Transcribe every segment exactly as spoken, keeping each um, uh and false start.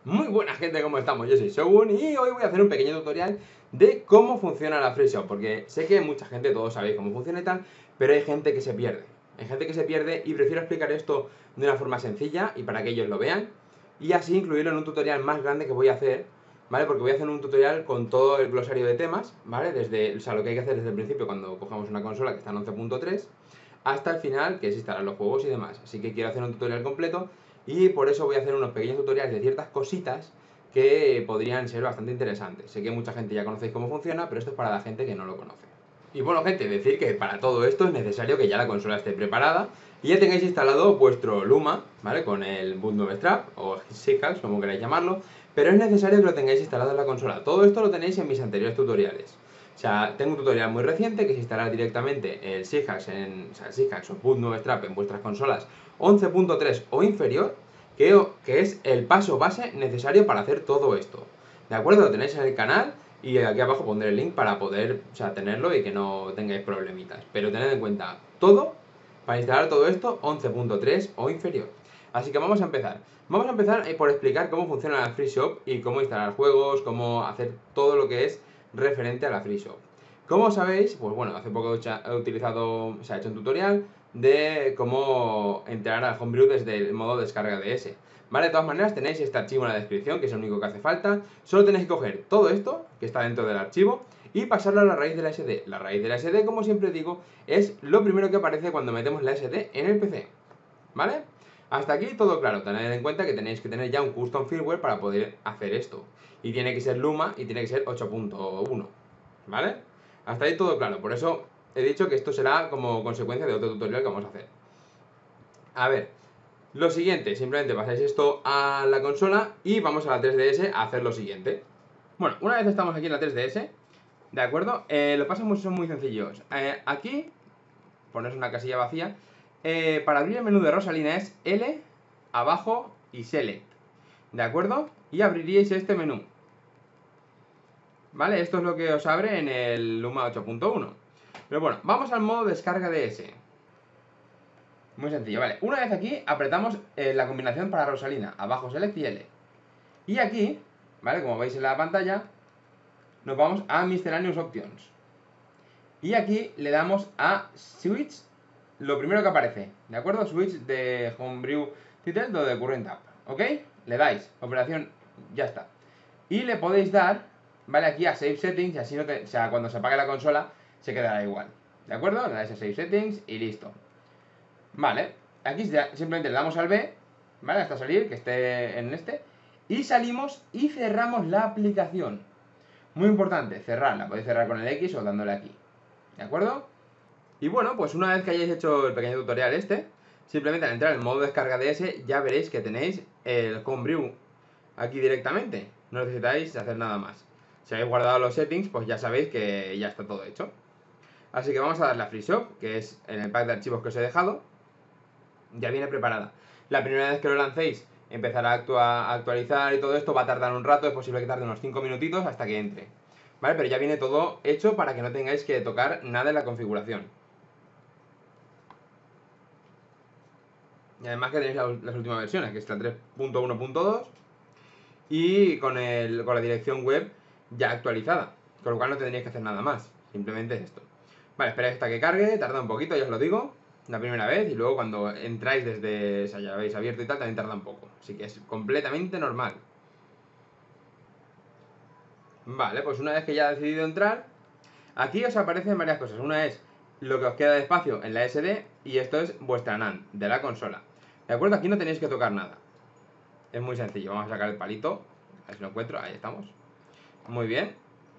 Muy buena gente, ¿cómo estamos? Yo soy Shogun y hoy voy a hacer un pequeño tutorial de cómo funciona la Free Shop, porque sé que mucha gente, todos sabéis cómo funciona y tal, pero hay gente que se pierde. Hay gente que se pierde y prefiero explicar esto de una forma sencilla y para que ellos lo vean y así incluirlo en un tutorial más grande que voy a hacer, ¿vale? Porque voy a hacer un tutorial con todo el glosario de temas, ¿vale? Desde, o sea, lo que hay que hacer desde el principio cuando cojamos una consola que está en once punto tres hasta el final, que es instalar los juegos y demás. Así que quiero hacer un tutorial completo y por eso voy a hacer unos pequeños tutoriales de ciertas cositas que podrían ser bastante interesantes. Sé que mucha gente ya conocéis cómo funciona, pero esto es para la gente que no lo conoce. Y bueno, gente, decir que para todo esto es necesario que ya la consola esté preparada y ya tengáis instalado vuestro Luma, ¿vale? Con el Bootstrap o Seahawks, como queráis llamarlo, pero es necesario que lo tengáis instalado en la consola. Todo esto lo tenéis en mis anteriores tutoriales. O sea, tengo un tutorial muy reciente que es instalar directamente el Seahawks en, o sea, el Seahawks o Bootstrap en vuestras consolas once punto tres o inferior, que, que es el paso base necesario para hacer todo esto. ¿De acuerdo? Lo tenéis en el canal y aquí abajo pondré el link para poder, o sea, tenerlo y que no tengáis problemitas. Pero tened en cuenta todo para instalar todo esto once punto tres o inferior. Así que vamos a empezar. Vamos a empezar por explicar cómo funciona la Free Shop y cómo instalar juegos, cómo hacer todo lo que es referente a la Free Shop. Como sabéis, pues bueno, hace poco he utilizado, o sea, he hecho un tutorial de cómo entrar al Homebrew desde el modo descarga D S. ¿Vale? De todas maneras tenéis este archivo en la descripción, que es lo único que hace falta. Solo tenéis que coger todo esto, que está dentro del archivo, y pasarlo a la raíz de la S D. La raíz de la S D, como siempre digo, es lo primero que aparece cuando metemos la S D en el P C. ¿Vale? Hasta aquí todo claro. Tened en cuenta que tenéis que tener ya un custom firmware para poder hacer esto. Y tiene que ser Luma y tiene que ser ocho punto uno. ¿Vale? Hasta ahí todo claro. Por eso he dicho que esto será como consecuencia de otro tutorial que vamos a hacer. A ver, lo siguiente, simplemente pasáis esto a la consola y vamos a la tres D S a hacer lo siguiente. Bueno, una vez estamos aquí en la tres D S, ¿de acuerdo? Eh, los pasos son muy sencillos. Eh, aquí, ponéis una casilla vacía. Eh, para abrir el menú de Rosalina es L, abajo y Select. ¿De acuerdo? Y abriríais este menú. ¿Vale? Esto es lo que os abre en el Luma ocho punto uno. Pero bueno, vamos al modo descarga D S. Muy sencillo, vale. Una vez aquí, apretamos eh, la combinación para Rosalina. Abajo Select y L. Y aquí, ¿vale? Como veis en la pantalla, nos vamos a Miscellaneous Options. Y aquí le damos a Switch, lo primero que aparece, ¿de acuerdo? Switch de Homebrew Title o de Current App, ¿ok? Le dais, operación, ya está. Y le podéis dar, ¿vale? Aquí a Save Settings, y así no te, o sea, cuando se apague la consola, se quedará igual, ¿de acuerdo? Le dais a Save Settings y listo. Vale, aquí ya simplemente le damos al B, ¿vale? Hasta salir, que esté en este. Y salimos y cerramos la aplicación. Muy importante, cerrarla. Podéis cerrar con el X o dándole aquí. ¿De acuerdo? Y bueno, pues una vez que hayáis hecho el pequeño tutorial este, simplemente al entrar en modo descarga D S ya veréis que tenéis el Homebrew aquí directamente. No necesitáis hacer nada más. Si habéis guardado los settings, pues ya sabéis que ya está todo hecho. Así que vamos a darle a Free Shop, que es en el pack de archivos que os he dejado. Ya viene preparada. La primera vez que lo lancéis empezará a, actua a actualizar y todo esto va a tardar un rato, es posible que tarde unos cinco minutitos hasta que entre. ¿Vale? Pero ya viene todo hecho para que no tengáis que tocar nada en la configuración. Y además que tenéis las, las últimas versiones, que es la tres punto uno punto dos y con, el, con la dirección web ya actualizada. Con lo cual no tendríais que hacer nada más. Simplemente es esto. Vale, esperáis hasta que cargue, tarda un poquito, ya os lo digo. La primera vez y luego cuando entráis desde, o sea, ya habéis abierto y tal, también tarda un poco. Así que es completamente normal. Vale, pues una vez que ya ha decidido entrar, aquí os aparecen varias cosas. Una es lo que os queda de espacio en la S D y esto es vuestra NAND de la consola. ¿De acuerdo? Aquí no tenéis que tocar nada. Es muy sencillo. Vamos a sacar el palito. A ver si lo encuentro. Ahí estamos. Muy bien.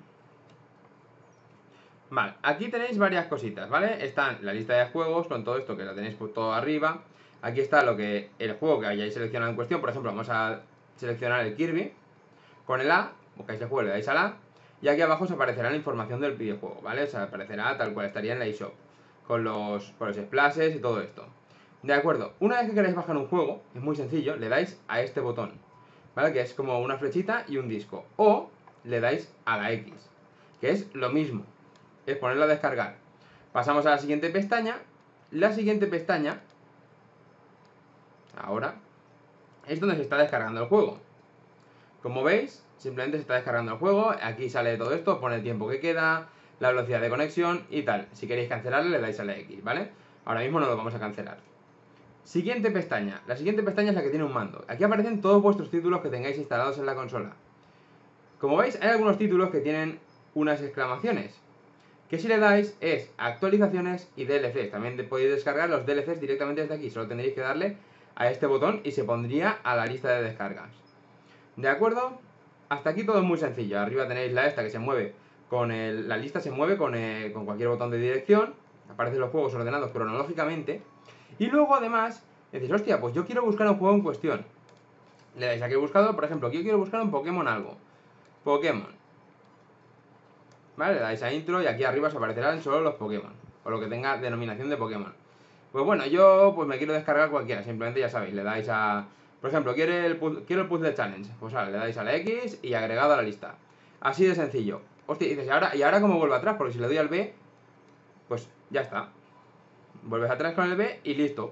Vale, aquí tenéis varias cositas, ¿vale? Están la lista de juegos con todo esto que la tenéis todo arriba. Aquí está lo que el juego que hayáis seleccionado en cuestión. Por ejemplo, vamos a seleccionar el Kirby. Con el A, buscáis el juego, le dais al A. Y aquí abajo os aparecerá la información del videojuego, ¿vale? Os aparecerá tal cual estaría en la eShop. Con los, con los splashes y todo esto. De acuerdo, una vez que queráis bajar un juego, es muy sencillo, le dais a este botón, ¿vale? Que es como una flechita y un disco. O le dais a la X, que es lo mismo. Es ponerlo a descargar. Pasamos a la siguiente pestaña. La siguiente pestaña, ahora, es donde se está descargando el juego. Como veis, simplemente se está descargando el juego, aquí sale todo esto, pone el tiempo que queda, la velocidad de conexión y tal. Si queréis cancelarle, le dais a la X, ¿vale? Ahora mismo no lo vamos a cancelar. Siguiente pestaña. La siguiente pestaña es la que tiene un mando. Aquí aparecen todos vuestros títulos que tengáis instalados en la consola. Como veis, hay algunos títulos que tienen unas exclamaciones, que si le dais es actualizaciones y D L Cs. También podéis descargar los D L Cs directamente desde aquí. Solo tendréis que darle a este botón y se pondría a la lista de descargas. ¿De acuerdo? Hasta aquí todo es muy sencillo. Arriba tenéis la esta que se mueve con el, la lista se mueve con, eh, con cualquier botón de dirección. Aparecen los juegos ordenados cronológicamente. Y luego además, decís, hostia, pues yo quiero buscar un juego en cuestión. Le dais aquí buscador, por ejemplo, yo quiero buscar un Pokémon algo. Pokémon. ¿Vale? Le dais a intro y aquí arriba os aparecerán solo los Pokémon. O lo que tenga denominación de Pokémon. Pues bueno, yo pues me quiero descargar cualquiera. Simplemente ya sabéis, le dais a... Por ejemplo, quiero el, quiero el Puzzle Challenge. Pues vale, le dais a la X y agregado a la lista. Así de sencillo. Hostia, y dices, ¿y ahora, ¿y ahora cómo vuelvo atrás? Porque si le doy al B, pues ya está. Vuelves atrás con el B y listo.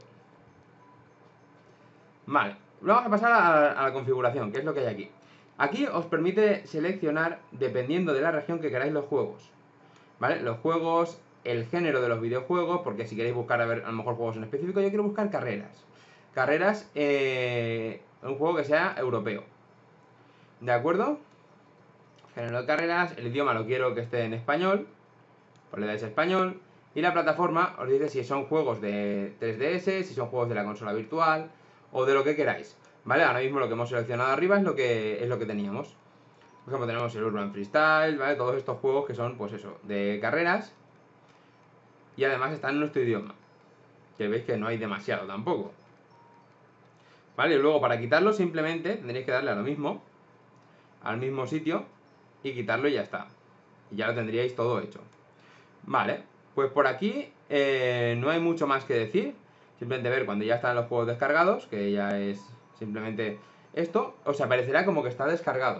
Vale, vamos a pasar a, a la configuración, que es lo que hay aquí. Aquí os permite seleccionar, dependiendo de la región que queráis, los juegos. ¿Vale? Los juegos, el género de los videojuegos, porque si queréis buscar a ver a lo mejor juegos en específico, yo quiero buscar carreras. Carreras, eh, un juego que sea europeo. ¿De acuerdo? Género de carreras, el idioma lo quiero que esté en español, pues le dais a español. Y la plataforma os dice si son juegos de tres D S, si son juegos de la consola virtual o de lo que queráis. ¿Vale? Ahora mismo lo que hemos seleccionado arriba es lo que, es lo que teníamos. Por ejemplo, tenemos el Urban Freestyle, ¿vale? Todos estos juegos que son, pues eso, de carreras. Y además están en nuestro idioma. Que veis que no hay demasiado tampoco. ¿Vale? Y luego para quitarlo simplemente tendréis que darle a lo mismo. Al mismo sitio. Y quitarlo y ya está. Y ya lo tendríais todo hecho. Vale. Pues por aquí eh, no hay mucho más que decir. Simplemente ver cuando ya están los juegos descargados. Que ya es simplemente esto. Os aparecerá como que está descargado.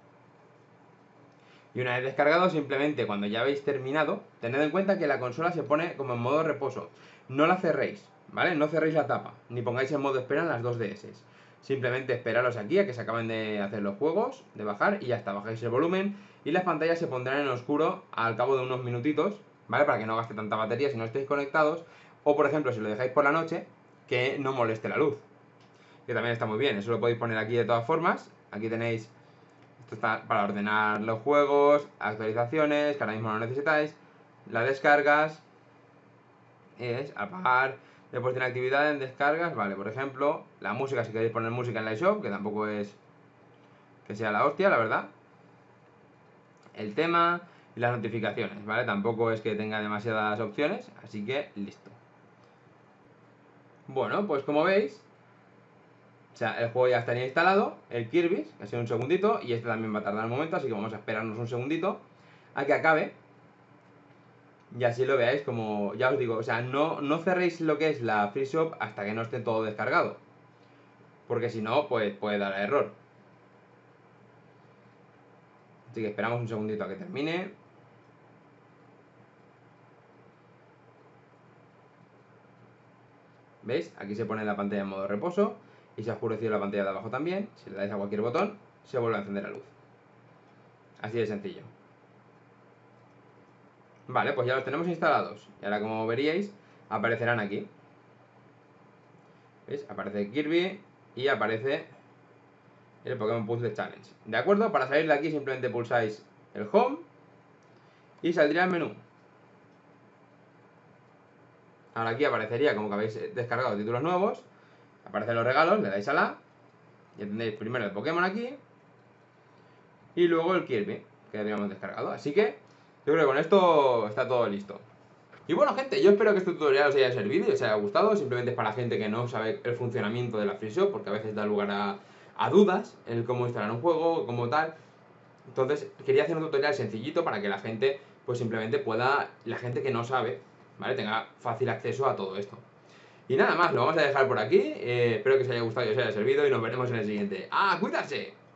Y una vez descargado, simplemente cuando ya habéis terminado, tened en cuenta que la consola se pone como en modo reposo. No la cerréis, ¿vale? No cerréis la tapa, ni pongáis en modo espera en las dos D S. Simplemente esperaros aquí a que se acaben de hacer los juegos, de bajar, y ya está, bajáis el volumen y las pantallas se pondrán en oscuro al cabo de unos minutitos, ¿vale? Para que no gaste tanta batería si no estéis conectados. O por ejemplo, si lo dejáis por la noche, que no moleste la luz. Que también está muy bien, eso lo podéis poner aquí de todas formas. Aquí tenéis... Esto está para ordenar los juegos, actualizaciones, que ahora mismo no necesitáis, las descargas, es apagar, después tiene actividad en descargas, vale, por ejemplo, la música, si queréis poner música en la iShop, que tampoco es que sea la hostia, la verdad, el tema y las notificaciones, ¿vale? Tampoco es que tenga demasiadas opciones, así que listo. Bueno, pues como veis, o sea, el juego ya estaría instalado, el Kirby, que ha sido un segundito, y este también va a tardar un momento, así que vamos a esperarnos un segundito a que acabe. Y así lo veáis, como ya os digo, o sea, no, no cerréis lo que es la Free Shop hasta que no esté todo descargado. Porque si no, pues puede dar error. Así que esperamos un segundito a que termine. ¿Veis? Aquí se pone la pantalla en modo reposo. Y se ha oscurecido la pantalla de abajo también. Si le dais a cualquier botón, se vuelve a encender la luz. Así de sencillo. Vale, pues ya los tenemos instalados. Y ahora, como veríais, aparecerán aquí. ¿Veis? Aparece Kirby y aparece el Pokémon Puzzle Challenge. ¿De acuerdo? Para salir de aquí simplemente pulsáis el Home y saldría el menú. Ahora aquí aparecería como que habéis descargado títulos nuevos. Aparecen los regalos, le dais a la. Ya tendréis primero el Pokémon aquí. Y luego el Kirby, que habíamos descargado. Así que yo creo que con esto está todo listo. Y bueno, gente, yo espero que este tutorial os haya servido y os haya gustado. Simplemente es para gente que no sabe el funcionamiento de la Free Shop, porque a veces da lugar a, a dudas en el cómo instalar un juego, cómo tal. Entonces quería hacer un tutorial sencillito para que la gente, pues simplemente pueda, la gente que no sabe, ¿vale? Tenga fácil acceso a todo esto. Y nada más, lo vamos a dejar por aquí. Eh, espero que os haya gustado y os haya servido y nos veremos en el siguiente. ¡Ah, cuidarse!